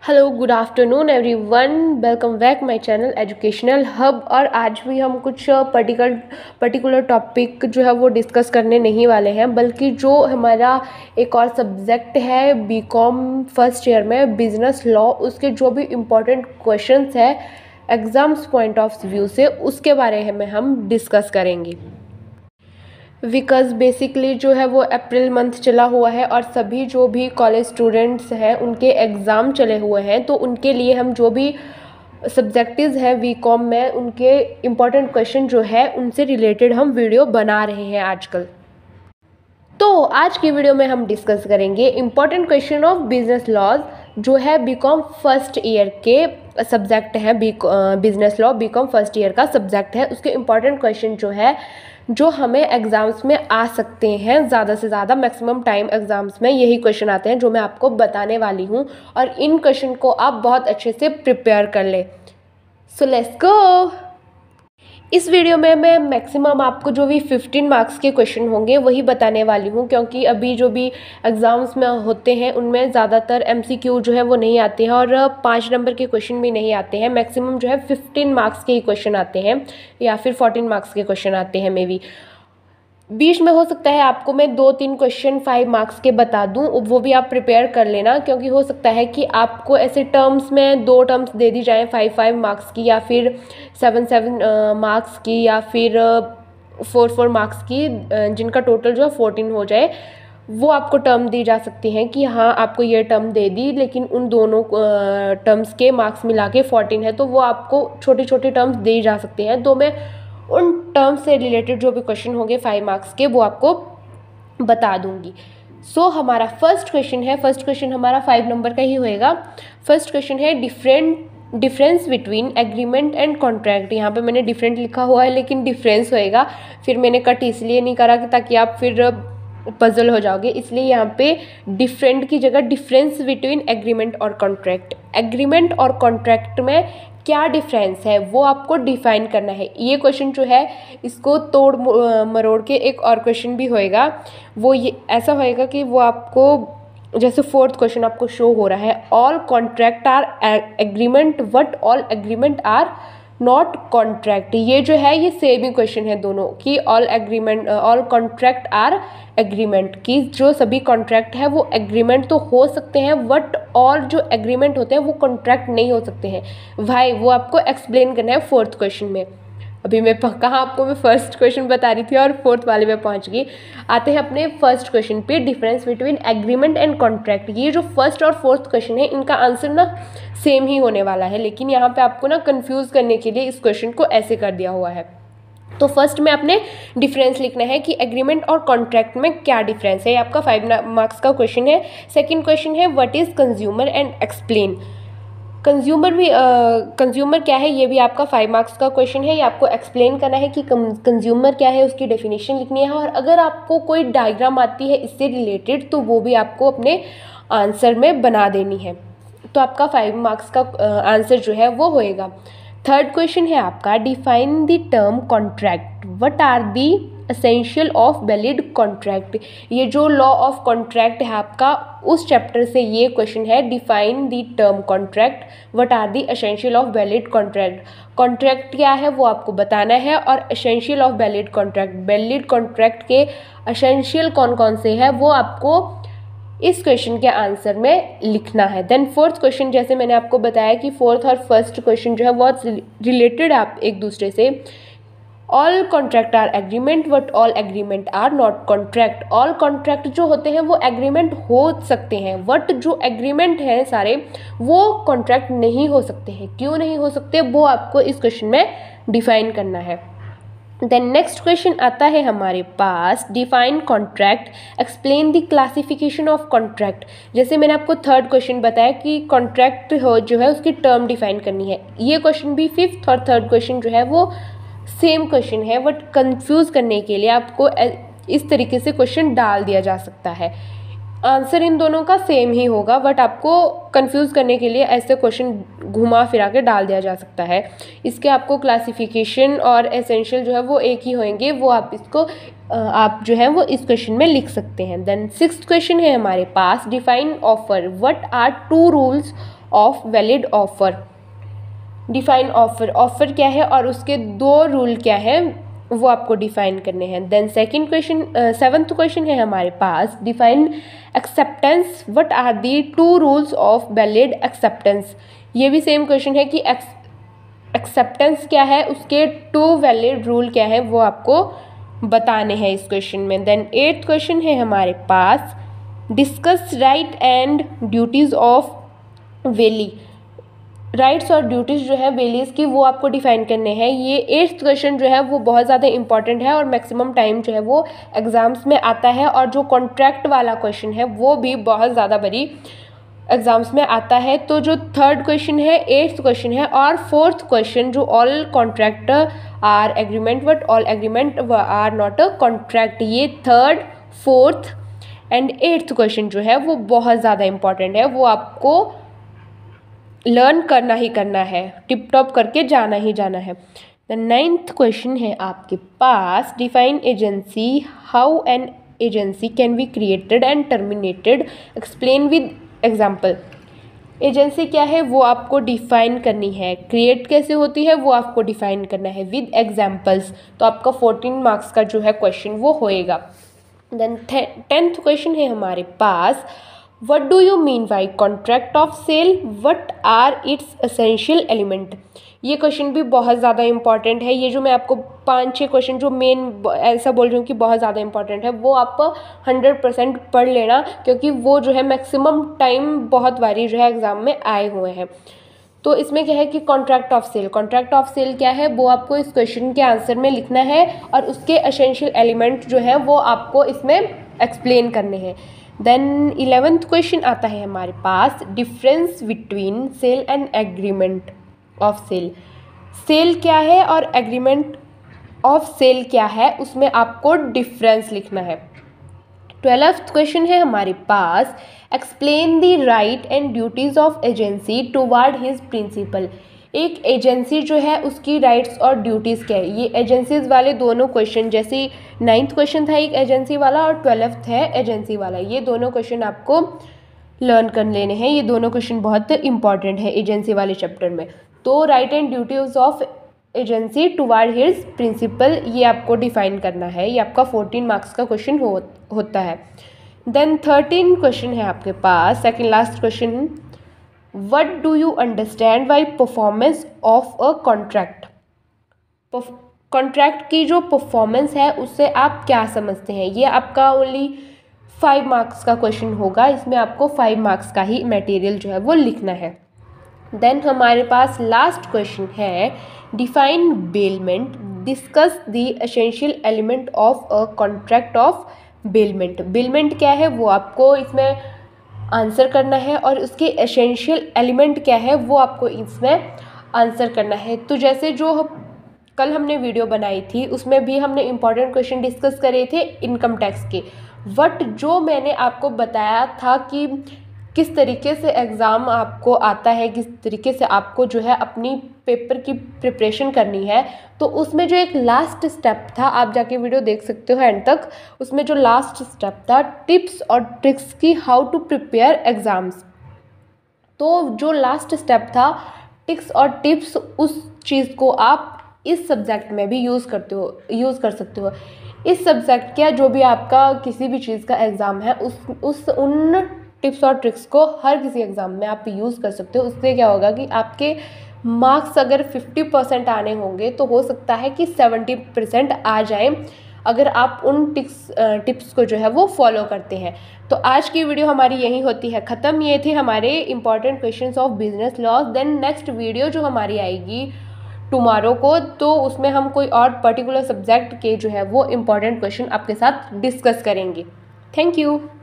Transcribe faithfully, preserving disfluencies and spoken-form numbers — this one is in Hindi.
Hello good afternoon everyone, welcome back my channel educational hub. और आज भी हम कुछ पर्टिकुलर पर्टिकुलर टॉपिक जो है वो डिस्कस करने नहीं वाले हैं, बल्कि जो हमारा एक और सब्जेक्ट है बीकॉम फर्स्ट ईयर में बिजनेस लॉ, उसके जो भी इम्पोर्टेंट क्वेश्चंस है एग्ज़ाम्स पॉइंट ऑफ व्यू से, उसके बारे में हम डिस्कस करेंगे। बिकॉज बेसिकली जो है वो अप्रैल मंथ चला हुआ है और सभी जो भी कॉलेज स्टूडेंट्स हैं उनके एग्ज़ाम चले हुए हैं, तो उनके लिए हम जो भी सब्जेक्टिव्स हैं बीकॉम में उनके इम्पॉर्टेंट क्वेश्चन जो है उनसे रिलेटेड हम वीडियो बना रहे हैं आजकल। तो आज की वीडियो में हम डिस्कस करेंगे important question of business laws, जो है बीकॉम फर्स्ट ईयर के सब्जेक्ट है। Business law BCom first year का सब्जेक्ट है, उसके इम्पॉर्टेंट क्वेश्चन जो है जो हमें एग्ज़ाम्स में आ सकते हैं, ज़्यादा से ज़्यादा मैक्सिमम टाइम एग्ज़ाम्स में यही क्वेश्चन आते हैं जो मैं आपको बताने वाली हूँ, और इन क्वेश्चन को आप बहुत अच्छे से प्रिपेयर कर लें। So let's go. इस वीडियो में मैं मैक्सिमम आपको जो भी फिफ्टीन मार्क्स के क्वेश्चन होंगे वही बताने वाली हूँ, क्योंकि अभी जो भी एग्ज़ाम्स में होते हैं उनमें ज़्यादातर एमसीक्यू जो है वो नहीं आते हैं और पाँच नंबर के क्वेश्चन भी नहीं आते हैं। मैक्सिमम जो है फिफ्टीन मार्क्स के ही क्वेश्चन आते हैं या फिर फोर्टीन मार्क्स के क्वेश्चन आते हैं। मे बी बीच में हो सकता है आपको मैं दो तीन क्वेश्चन फाइव मार्क्स के बता दूं, वो भी आप प्रिपेयर कर लेना, क्योंकि हो सकता है कि आपको ऐसे टर्म्स में दो टर्म्स दे दी जाएं फाइव फाइव मार्क्स की, या फिर सेवन सेवन मार्क्स की, या फिर फोर फोर मार्क्स की, जिनका टोटल जो है फोर्टीन हो जाए। वो आपको टर्म दी जा सकती हैं कि हाँ आपको ये टर्म दे दी, लेकिन उन दोनों टर्म्स के मार्क्स मिला के फोर्टीन है, तो वो आपको छोटी छोटी टर्म्स दी जा सकती हैं। तो मैं उन टर्म्स से रिलेटेड जो भी क्वेश्चन होंगे फाइव मार्क्स के वो आपको बता दूंगी। सो so, हमारा फर्स्ट क्वेश्चन है, फर्स्ट क्वेश्चन हमारा फाइव नंबर का ही होएगा। फर्स्ट क्वेश्चन है different difference between agreement and contract. यहाँ पे मैंने डिफरेंट लिखा हुआ है लेकिन डिफरेंस होएगा, फिर मैंने कट इसलिए नहीं करा कि ताकि आप फिर पजल हो जाओगे, इसलिए यहाँ पे डिफरेंट की जगह डिफरेंस बिटवीन एग्रीमेंट और कॉन्ट्रैक्ट। एग्रीमेंट और कॉन्ट्रैक्ट में क्या डिफरेंस है वो आपको डिफाइन करना है। ये क्वेश्चन जो है इसको तोड़ मरोड़ के एक और क्वेश्चन भी होएगा, वो ये ऐसा होएगा कि वो आपको जैसे फोर्थ क्वेश्चन आपको शो हो रहा है, all contract are agreement but all agreement are not contract. ये जो है ये सेम ही क्वेश्चन है दोनों कि all agreement all contract are agreement, की जो सभी कॉन्ट्रैक्ट है वो एग्रीमेंट तो हो सकते हैं, बट ऑल जो एग्रीमेंट होते हैं वो कॉन्ट्रैक्ट नहीं हो सकते हैं। भाई वो आपको एक्सप्लेन करना है फोर्थ क्वेश्चन में। अभी मैं कहाँ आपको मैं फर्स्ट क्वेश्चन बता रही थी और फोर्थ वाले में पहुंच गई। आते हैं अपने फर्स्ट क्वेश्चन पे, difference between agreement and contract. ये जो फर्स्ट और फोर्थ क्वेश्चन है इनका आंसर ना सेम ही होने वाला है, लेकिन यहाँ पे आपको ना कंफ्यूज करने के लिए इस क्वेश्चन को ऐसे कर दिया हुआ है। तो फर्स्ट में आपने डिफरेंस लिखना है कि एग्रीमेंट और कॉन्ट्रैक्ट में क्या डिफरेंस है। आपका फाइव मार्क्स का क्वेश्चन है। सेकंड क्वेश्चन है what is consumer and explain. Consumer भी कंज्यूमर uh, क्या है, ये भी आपका फाइव मार्क्स का क्वेश्चन है। ये आपको एक्सप्लेन करना है कि कंज्यूमर क्या है, उसकी डेफिनेशन लिखनी है, और अगर आपको कोई डायग्राम आती है इससे रिलेटेड तो वो भी आपको अपने आंसर में बना देनी है। तो आपका फाइव मार्क्स का आंसर uh, जो है वो होएगा। थर्ड क्वेश्चन है आपका define the term contract, what are the essential of valid contract. ये जो लॉ ऑफ कॉन्ट्रैक्ट है आपका उस चैप्टर से ये क्वेश्चन है, define the term contract, what are the essential of valid contract. Contract क्या है वो आपको बताना है, और essential of valid contract, valid contract के एसेंशियल कौन कौन से हैं वो आपको इस क्वेश्चन के आंसर में लिखना है। देन फोर्थ क्वेश्चन, जैसे मैंने आपको बताया कि फोर्थ और फर्स्ट क्वेश्चन जो है बहुत रिलेटेड है आप एक दूसरे से। All contract are agreement but all agreement are not contract. All contract जो होते हैं वो एग्रीमेंट हो सकते हैं, बट जो एग्रीमेंट हैं सारे वो कॉन्ट्रैक्ट नहीं हो सकते हैं। क्यों नहीं हो सकते वो आपको इस क्वेश्चन में डिफाइन करना है। देन नेक्स्ट क्वेश्चन आता है हमारे पास, define contract, explain the classification of contract. जैसे मैंने आपको थर्ड क्वेश्चन बताया कि कॉन्ट्रैक्ट हो जो है उसकी टर्म डिफाइन करनी है। ये क्वेश्चन भी फिफ्थ और थर्ड क्वेश्चन जो है वो सेम क्वेश्चन है, बट कंफ्यूज करने के लिए आपको इस तरीके से क्वेश्चन डाल दिया जा सकता है। आंसर इन दोनों का सेम ही होगा, बट आपको कंफ्यूज करने के लिए ऐसे क्वेश्चन घुमा फिरा के डाल दिया जा सकता है। इसके आपको क्लासिफिकेशन और एसेंशियल जो है वो एक ही होंगे, वो आप इसको आप जो है वो इस क्वेश्चन में लिख सकते हैं। देन सिक्स्थ क्वेश्चन है हमारे पास, define offer, what are two rules of valid offer. Define offer, offer क्या है और उसके दो रूल क्या है वो आपको डिफाइन करने हैं। Then second question, seventh question है हमारे पास, define acceptance, what are the two rules of valid acceptance. ये भी सेम क्वेश्चन है कि एक्सेप्टेंस क्या है, उसके टू वैलिड रूल क्या है वो आपको बताने हैं इस क्वेश्चन में। देन एट्थ क्वेश्चन है हमारे पास, discuss right and duties of bailee. Rights और ड्यूटीज़ जो है वेलीज की वो आपको डिफाइन करने हैं। ये एट्थ क्वेश्चन जो है वो बहुत ज़्यादा इंपॉर्टेंट है और मैक्सिमम टाइम जो है वो एग्ज़ाम्स में आता है। और जो कॉन्ट्रैक्ट वाला क्वेश्चन है वो भी बहुत ज़्यादा बड़ी एग्ज़ाम्स में आता है। तो जो थर्ड क्वेश्चन है, एट्थ क्वेश्चन है और फोर्थ क्वेश्चन जो all contract are agreement but all agreement are not a contract, ये third, fourth and eighth question जो है वो बहुत ज़्यादा इंपॉर्टेंट है, वो आपको लर्न करना ही करना है, टिप टॉप करके जाना ही जाना है। द नाइन्थ क्वेश्चन है आपके पास, define agency, how an agency can be created and terminated, explain with example. Agency क्या है वो आपको डिफाइन करनी है, क्रिएट कैसे होती है वो आपको डिफाइन करना है विद एग्जाम्पल्स। तो आपका फोर्टीन मार्क्स का जो है क्वेश्चन वो होएगा। देन टेंथ क्वेश्चन है हमारे पास, what do you mean by contract of sale, what are its essential element. ये क्वेश्चन भी बहुत ज़्यादा इंपॉर्टेंट है। ये जो मैं आपको पाँच छः क्वेश्चन जो मेन ऐसा बोल रही हूँ कि बहुत ज़्यादा इंपॉर्टेंट है, वो आप हंड्रेड परसेंट पढ़ लेना, क्योंकि वो जो है मैक्सिमम टाइम बहुत बारी जो है एग्ज़ाम में आए हुए हैं। तो इसमें क्या है कि contract of sale, contract of sale क्या है वो आपको इस क्वेश्चन के आंसर में लिखना है और उसके एसेंशियल एलिमेंट जो है वो आपको इसमें एक्सप्लेन करने हैं। देन इलेवेंथ क्वेश्चन आता है हमारे पास, difference between sale and agreement of sale. Sale क्या है और एग्रीमेंट ऑफ सेल क्या है, उसमें आपको डिफरेंस लिखना है। ट्वेल्थ क्वेश्चन है हमारे पास, explain the right and duties of agency toward his principal. एक एजेंसी जो है उसकी राइट्स और ड्यूटीज़ क्या है, ये एजेंसीज वाले दोनों क्वेश्चन, जैसे नाइन्थ क्वेश्चन था एक एजेंसी वाला और ट्वेल्थ है एजेंसी वाला, ये दोनों क्वेश्चन आपको लर्न कर लेने हैं। ये दोनों क्वेश्चन बहुत इंपॉर्टेंट है एजेंसी वाले चैप्टर में। तो right and duties of agency toward his principal, ये आपको डिफाइन करना है। ये आपका फोर्टीन मार्क्स का क्वेश्चन हो, होता है। देन थर्टीन क्वेश्चन है आपके पास, second last question, what do you understand by performance of a contract. Contract की जो परफॉर्मेंस है उससे आप क्या समझते हैं। ये आपका ओनली फाइव मार्क्स का क्वेश्चन होगा, इसमें आपको फाइव मार्क्स का ही मटेरियल जो है वो लिखना है। देन हमारे पास लास्ट क्वेश्चन है, define bailment, discuss the essential element of a contract of bailment. Bailment क्या है वो आपको इसमें आंसर करना है और उसके एसेंशियल एलिमेंट क्या है वो आपको इसमें आंसर करना है। तो जैसे जो कल हमने वीडियो बनाई थी उसमें भी हमने इम्पॉर्टेंट क्वेश्चन डिस्कस करे थे इनकम टैक्स के, बट जो मैंने आपको बताया था कि किस तरीके से एग्ज़ाम आपको आता है, किस तरीके से आपको जो है अपनी पेपर की प्रिपरेशन करनी है, तो उसमें जो एक लास्ट स्टेप था, आप जाके वीडियो देख सकते हो एंड तक, उसमें जो लास्ट स्टेप था टिप्स और ट्रिक्स की, हाउ टू प्रिपेयर एग्ज़ाम्स। तो जो लास्ट स्टेप था टिप्स और टिप्स, उस चीज़ को आप इस सब्जेक्ट में भी यूज़ करते हो यूज़ कर सकते हो। इस सब्जेक्ट का जो भी आपका किसी भी चीज़ का एग्ज़ाम है उस उस उन टिप्स और ट्रिक्स को हर किसी एग्ज़ाम में आप यूज़ कर सकते हो। उससे क्या होगा कि आपके मार्क्स अगर फिफ्टी परसेंट आने होंगे तो हो सकता है कि सेवेंटी परसेंट आ जाए, अगर आप उन टिप्स टिप्स को जो है वो फॉलो करते हैं। तो आज की वीडियो हमारी यही होती है ख़त्म। ये थे हमारे important questions of business laws. Then next video जो हमारी आएगी टुमारो को, तो उसमें हम कोई और पर्टिकुलर सब्जेक्ट के जो है वो इम्पॉर्टेंट क्वेश्चन आपके साथ डिस्कस करेंगे। Thank you.